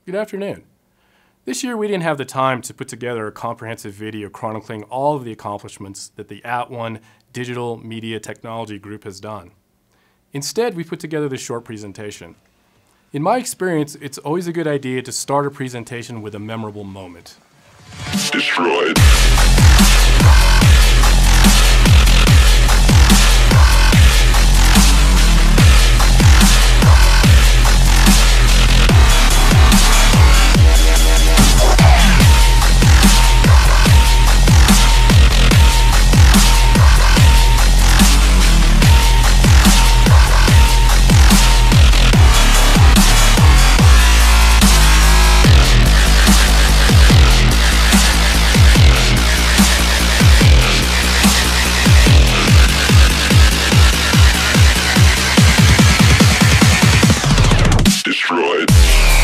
Good afternoon. This year we didn't have the time to put together a comprehensive video chronicling all of the accomplishments that the @ONE Digital Media Technology Group has done. Instead, we put together this short presentation. In my experience, it's always a good idea to start a presentation with a memorable moment. Destroyed. Destroyed.